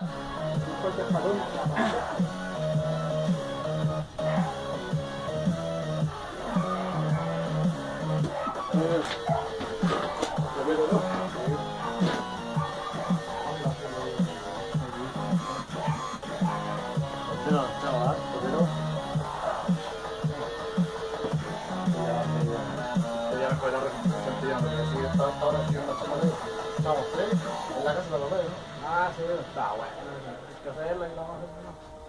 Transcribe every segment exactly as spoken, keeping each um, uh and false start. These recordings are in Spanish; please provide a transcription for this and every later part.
Fuerte espadón. No, chaval, pero ya me fue la representación porque así está hasta ahora haciendo esta manera. Estamos tres en la casa de los reyes, ¿no? Ah, sí, está bueno. Hay que hacerlo y lo vamos a hacer.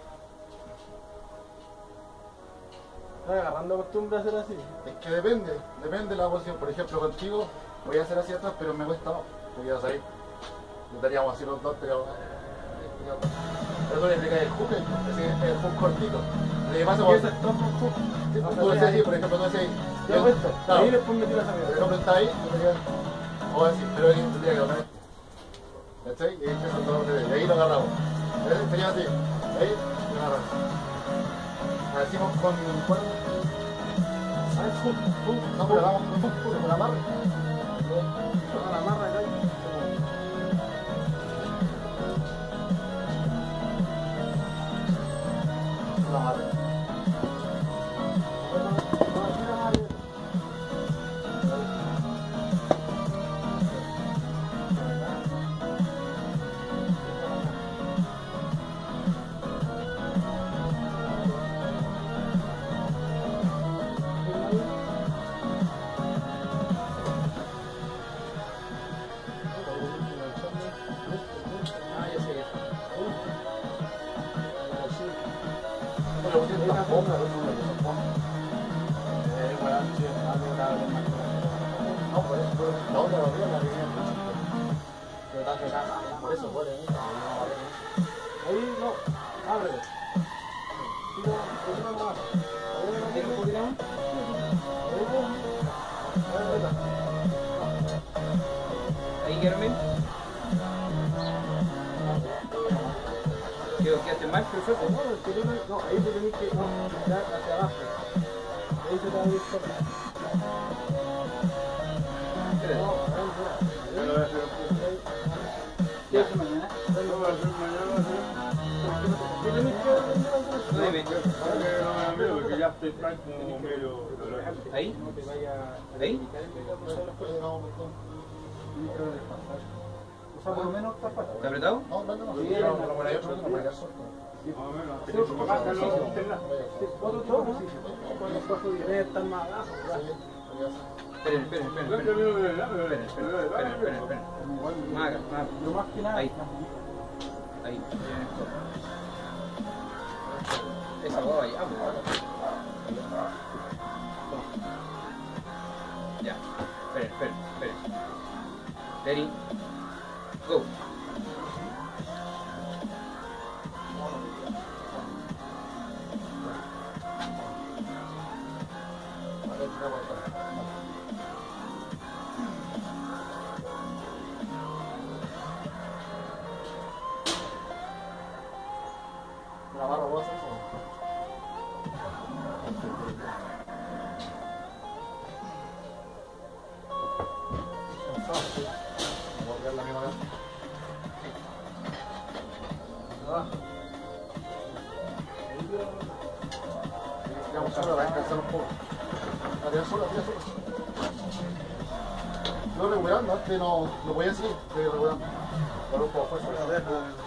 ¿Estás agarrando costumbre a hacer así? Es que depende, depende de la posición. Por ejemplo, contigo voy a hacer así atrás, pero me cuesta más. Porque ya sabéis, estaríamos así los dos, pero... Pero tú le explicas el hook, ese es el hook cortito. Le pasa por... ¿Qué es el top hook? Tú decías así, por ejemplo, tú decías ahí. Yo hago esto, Claro. ahí después metí la Por salida. ejemplo, está ahí, yo me quedo... O así, pero ahí tendría que poner esto. ¿Cachai? Y eso es todo lo que ve. Y ahí lo agarramos. ¿Ves? Sería así. Ahí lo agarramos. Hacemos con... ¿Cuál? Ah, es hook, hook. No, pero hagamos con hook puro, con amarre. Con la marra acá. Con amarre. Ah, ya sé. Pero vos tienes una boca, no me gusta poner. Eh, bueno, sí, algo grave más. No, por eso, pero la otra la vida la viví en mucho. Pero está cerrada. Por eso, por eso. Ahí no, ábrele. Tira, tira más. ¿Tienes un poquito más? Ahí, Germen. ¿Quedaste mal, profesor? No, el que tú no, no, ahí tú tenés que no, mirar hacia abajo. Ahí se te va a ir todo. No, ahí, mira. Yo lo voy a hacer. ¿Qué haces mañana? Lo voy a hacer mañana, sí. ¿Qué tenés que hacer? No, dime. Para que no me da miedo, porque ya estoy tan como medio... ¿Ahí? No te vaya a ¿Ahí? O sea, por lo menos está fácil. ¿Está apretado? No, no, no, no. Sí, no, no, por ahí otro, no, por ahí otro. Más o menos. Sí, otro ejercicio. Otro todo, ¿no? Con los cuatro diez están más abajo. Esperen, esperen, esperen. Yo Esperen, camino de lado, esperen, esperen, esperen, esperen, esperen. Más acá, más acá. Lo más que nada. Ahí. Ahí. Esa boba ahí. Ya. Esperen, esperen, esperen. Ready. Go. La barra vos haces eso. Voy a ver la misma vez. Ah. Ya, vamos a ver, va a descansar un poco. Arriba solo, arriba solo. Yo regulando, antes no, no podía seguir, estoy regulando. Por un poco de fuerza.